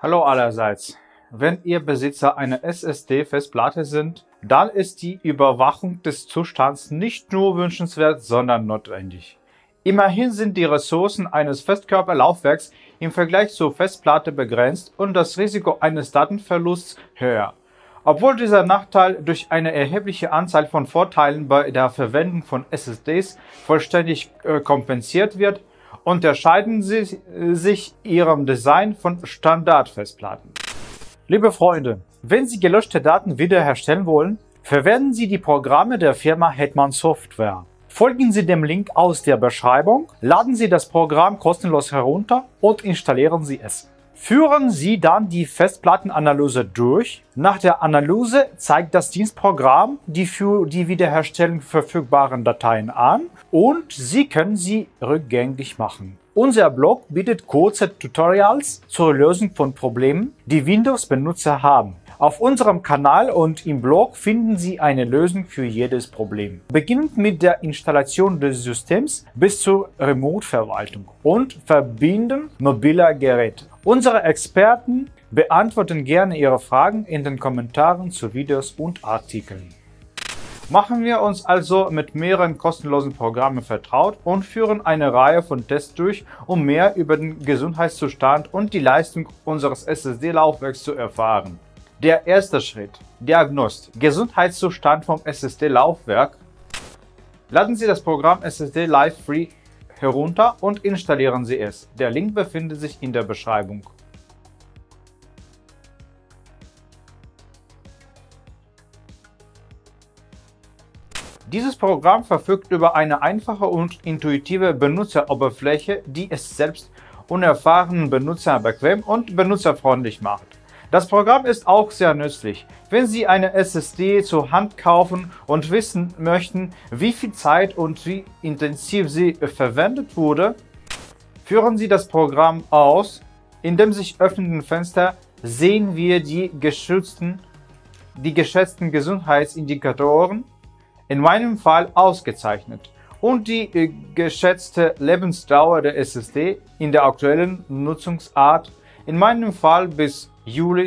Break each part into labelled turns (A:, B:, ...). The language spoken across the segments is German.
A: Hallo allerseits. Wenn ihr Besitzer einer SSD-Festplatte sind, dann ist die Überwachung des Zustands nicht nur wünschenswert, sondern notwendig. Immerhin sind die Ressourcen eines Festkörperlaufwerks im Vergleich zur Festplatte begrenzt und das Risiko eines Datenverlusts höher. Obwohl dieser Nachteil durch eine erhebliche Anzahl von Vorteilen bei der Verwendung von SSDs vollständig kompensiert wird, unterscheiden sie sich ihrem Design von Standardfestplatten. Liebe Freunde, wenn Sie gelöschte Daten wiederherstellen wollen, verwenden Sie die Programme der Firma Hetman Software. Folgen Sie dem Link aus der Beschreibung, laden Sie das Programm kostenlos herunter und installieren Sie es. Führen Sie dann die Festplattenanalyse durch. Nach der Analyse zeigt das Dienstprogramm die für die Wiederherstellung verfügbaren Dateien an und Sie können sie rückgängig machen. Unser Blog bietet kurze Tutorials zur Lösung von Problemen, die Windows-Benutzer haben. Auf unserem Kanal und im Blog finden Sie eine Lösung für jedes Problem. Beginnend mit der Installation des Systems bis zur Remote-Verwaltung und Verbinden mobiler Geräte. Unsere Experten beantworten gerne Ihre Fragen in den Kommentaren zu Videos und Artikeln. Machen wir uns also mit mehreren kostenlosen Programmen vertraut und führen eine Reihe von Tests durch, um mehr über den Gesundheitszustand und die Leistung unseres SSD-Laufwerks zu erfahren. Der erste Schritt: Diagnostik. Gesundheitszustand vom SSD-Laufwerk. Laden Sie das Programm SSD Live Free herunter und installieren Sie es. Der Link befindet sich in der Beschreibung. Dieses Programm verfügt über eine einfache und intuitive Benutzeroberfläche, die es selbst unerfahrenen Benutzern bequem und benutzerfreundlich macht. Das Programm ist auch sehr nützlich. Wenn Sie eine SSD zur Hand kaufen und wissen möchten, wie viel Zeit und wie intensiv sie verwendet wurde, führen Sie das Programm aus. In dem sich öffnenden Fenster sehen wir die geschätzten Gesundheitsindikatoren, in meinem Fall ausgezeichnet, und die geschätzte Lebensdauer der SSD in der aktuellen Nutzungsart, in meinem Fall bis Juli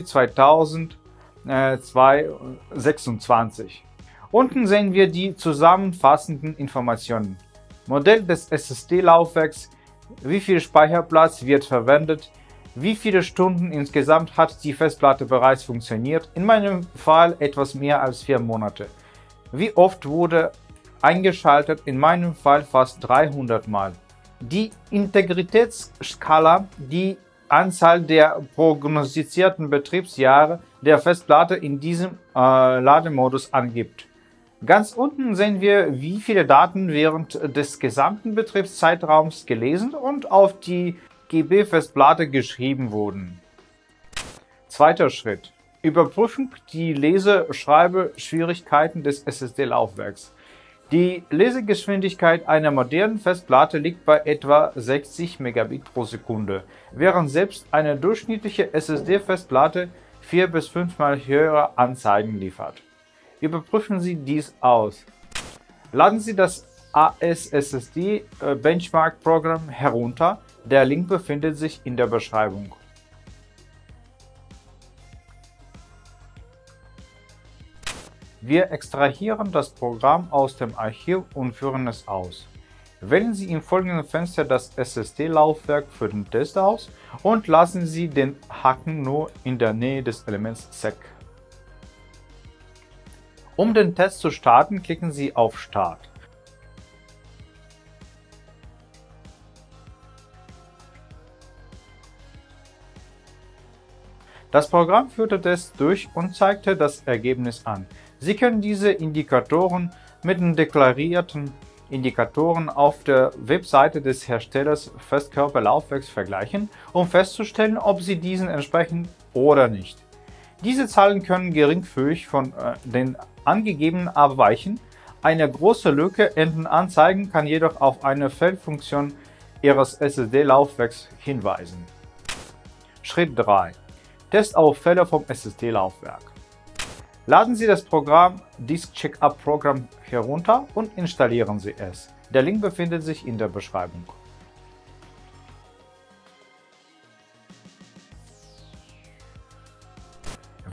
A: 2026. Unten sehen wir die zusammenfassenden Informationen. Modell des SSD-Laufwerks, wie viel Speicherplatz wird verwendet, wie viele Stunden insgesamt hat die Festplatte bereits funktioniert, in meinem Fall etwas mehr als 4 Monate. Wie oft wurde eingeschaltet, in meinem Fall fast 300 Mal. Die Integritätsskala, die Anzahl der prognostizierten Betriebsjahre der Festplatte in diesem Lademodus angibt. Ganz unten sehen wir, wie viele Daten während des gesamten Betriebszeitraums gelesen und auf die GB-Festplatte geschrieben wurden. Zweiter Schritt: Überprüfung die Lese-Schreibe-Schwierigkeiten des SSD-Laufwerks. Die Lesegeschwindigkeit einer modernen Festplatte liegt bei etwa 60 Megabit pro Sekunde, während selbst eine durchschnittliche SSD-Festplatte 4 bis 5 Mal höhere Anzeigen liefert. Überprüfen Sie dies aus. Laden Sie das ASSD Benchmark Programm herunter. Der Link befindet sich in der Beschreibung. Wir extrahieren das Programm aus dem Archiv und führen es aus. Wählen Sie im folgenden Fenster das SSD-Laufwerk für den Test aus und lassen Sie den Haken nur in der Nähe des Elements SEC. Um den Test zu starten, klicken Sie auf Start. Das Programm führte das durch und zeigte das Ergebnis an. Sie können diese Indikatoren mit den deklarierten Indikatoren auf der Webseite des Herstellers Festkörperlaufwerks vergleichen, um festzustellen, ob sie diesen entsprechen oder nicht. Diese Zahlen können geringfügig von den angegebenen abweichen. Eine große Lücke in den Anzeigen kann jedoch auf eine Fehlfunktion Ihres SSD-Laufwerks hinweisen. Schritt 3: Testauffälle vom SSD-Laufwerk. Laden Sie das Programm Disk Checkup Program herunter und installieren Sie es. Der Link befindet sich in der Beschreibung.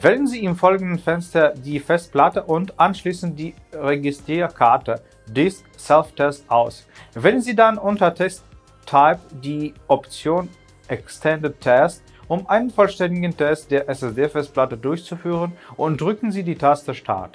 A: Wählen Sie im folgenden Fenster die Festplatte und anschließend die Registrierkarte Disk Self-Test aus. Wählen Sie dann unter Test Type die Option Extended Test, um einen vollständigen Test der SSD-Festplatte durchzuführen, und drücken Sie die Taste Start.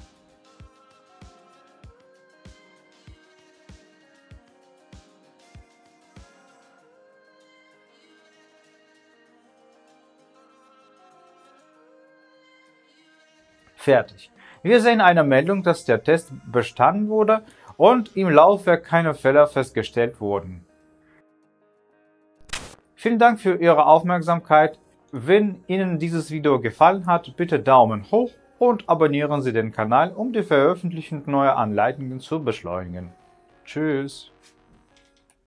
A: Fertig. Wir sehen eine Meldung, dass der Test bestanden wurde und im Laufwerk keine Fehler festgestellt wurden. Vielen Dank für Ihre Aufmerksamkeit. Wenn Ihnen dieses Video gefallen hat, bitte Daumen hoch und abonnieren Sie den Kanal, um die Veröffentlichung neuer Anleitungen zu beschleunigen. Tschüss.